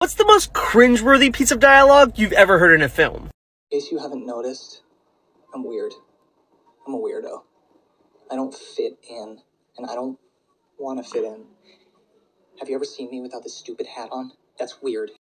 What's the most cringeworthy piece of dialogue you've ever heard in a film? In case you haven't noticed, I'm weird. I'm a weirdo. I don't fit in, and I don't want to fit in. Have you ever seen me without this stupid hat on? That's weird.